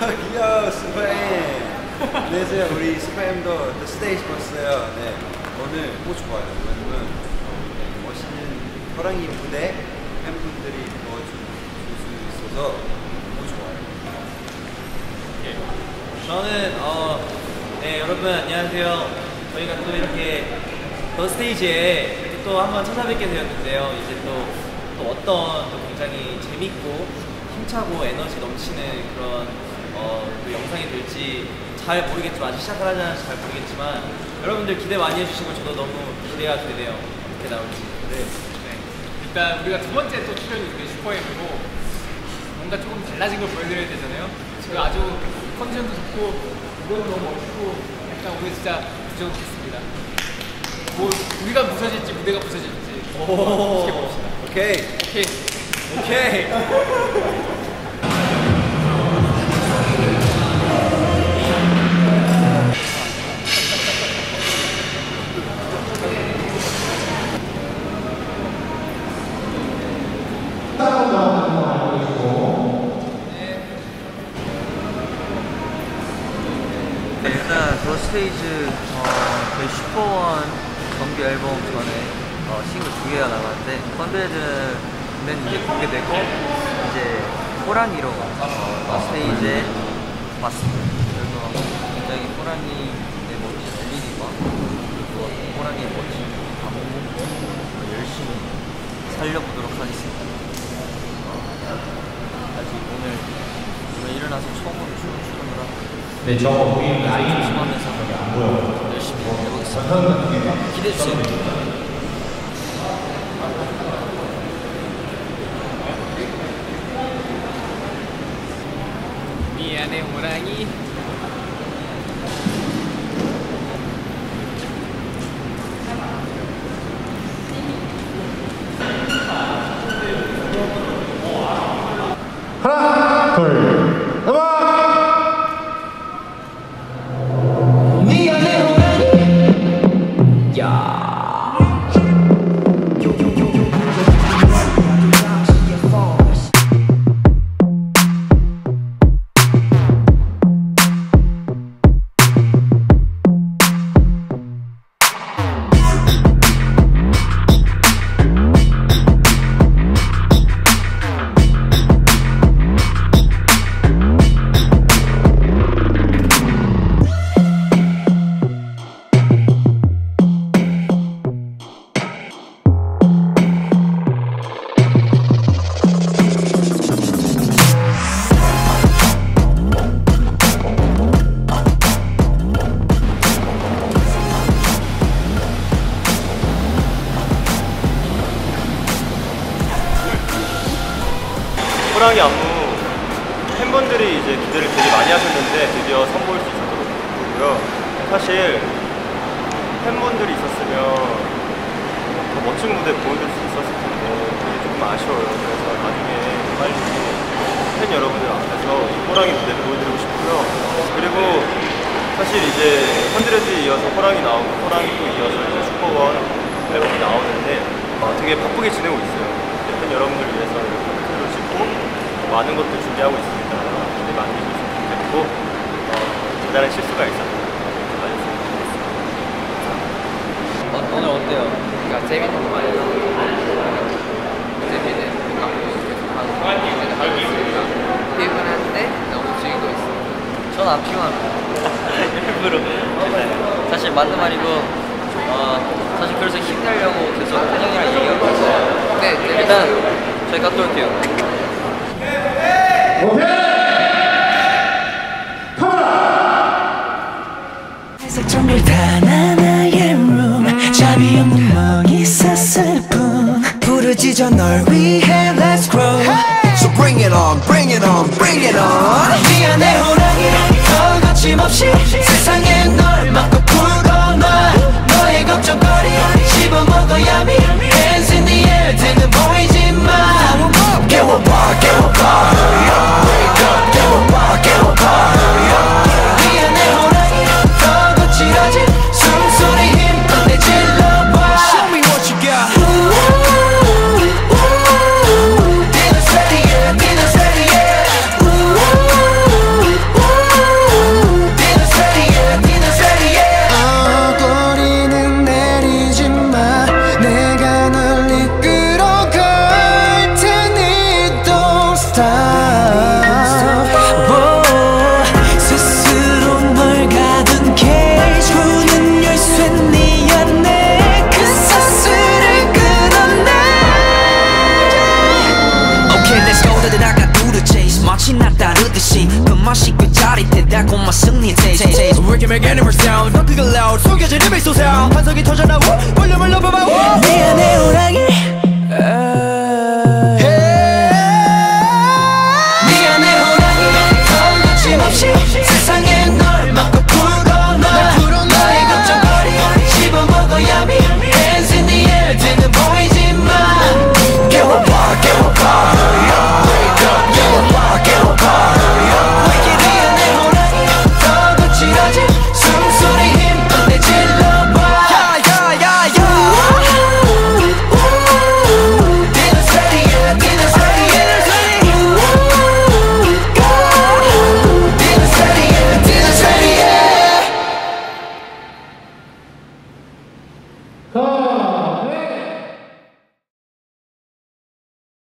귀여워 스팸. 안녕하세요. 우리 스팸도 The Stage 봤어요. 네, 오늘 너무 좋아요. 왜냐면 멋있는 호랑이 무대 팬분들이 보여줄 수 있어서 너무 좋아요. 저는 네, 여러분 안녕하세요. 저희가 또 이렇게 더 스테이지에 이렇게 또 한번 찾아뵙게 되었는데요. 이제 또 어떤 또 굉장히 재밌고 힘차고 에너지 넘치는 그런 또 영상이 될지 잘 모르겠지만, 아직 시작을 하지 않아서 잘 모르겠지만 여러분들 기대 많이 해주시고 저도 너무 기대가 되네요. 어떻게 나올지. 네. 일단 우리가 두 번째 또 출연이 우리 슈퍼엠이고 뭔가 조금 달라진 걸 보여드려야 되잖아요. 제가 아주 컨디션도 좋고 무대도 너무 멋있고 약간 오늘 진짜 부정했습니다. 뭐 우리가 부서질지 무대가 부서질지 지켜봅시다. 오케이. 일단 더 스테이지 저희 슈퍼원 정규 앨범 전에 싱글 2개가 나갔는데 펀드레드는 이제 공개되고 이제 호랑이로 더 스테이지에 왔습니다. 그래서 굉장히 호랑이의 멋진 들리기와 그리고 호랑이의 멋진 감동 열심히 살려보도록 하겠습니다. 아직 오늘 일어나서 처음으로 출근을 하고 네, 저 우리 라인 조심하면서 안 보여요. 열심히 해보겠습니다. 기대해주세요. 미안해 호랑이. 하나, 둘, 음악! 호랑이 안무 팬분들이 이제 기대를 되게 많이 하셨는데 드디어 선보일 수 있었던 것 같고요. 사실 팬분들이 있었으면 더 멋진 무대 보여줄 수 있었을 텐데 그게 조금 아쉬워요. 그래서 나중에 빨리 팬 여러분들 앞에서 이 호랑이 무대 보여드리고 싶고요. 그리고 사실 이제 펀드레드에 이어서 호랑이 나오고 호랑이 또 이어서 이제 슈퍼원 앨범이 나오는데 되게 바쁘게 지내고 있어요. 팬 여러분들 위해서 콘서트를 찍고 많은 것들 준비하고 있습니다. 기대 많이 해주시면 좋겠고 대단한 실수가 있었습니다. 오늘 어때요? 그러니까 재밌는 거 많이 나오고 재밌는 감독도 계속 하고 있으니까 피곤한데 너무 즐기고 있어요. 전 안 피곤합니다. 일부러. 사실 맞는 말이고 사실 그래서 힘내려고 계속 혜정이랑 얘기하고 있어요. 네, 일단 저희 갔다 올게요. 오케이! 카메라! 정글 단 하나의 룸 잡이 없는 멍이 있었을 뿐 부르짖어 널 위해 Let's grow So bring it on, bring it on, bring it on 미안해 호랑이 더 거침없이 세상에 널 막고 풀어놔 너의 걱정거리 씹어먹어야 미 Hands in the air 등은 보이지만 깨워봐 깨워봐 Wake up 깨워봐 깨워봐 미안해 호랑이 더 거칠어진 숨소리 힘껏 내질러봐 Show me what you got Dinner's ready yeah, dinner's ready yeah 맛이 그 짜릿해 달콤한 승리 taste We can make any more sound 더 크게 loud 속여진 힘이 솟아 환성이 터져나오 볼륨을 높여봐 미안해 호랑이 미안해 호랑이 더 거침없이 세상에 널 막고 풀어놔 나의 걱정거리 씹어먹어야 미 Hands in the air 등은 보이지만 깨워봐 깨워봐 Hurry up wake up 깨워봐 깨워봐 Hurry up wake it 미안해 호랑이 더 거칠어진 숨소리 힘껏 내질러봐 야야야야 Dinner's ready yeah dinner's ready yeah Dinner's ready yeah dinner's ready yeah 컷!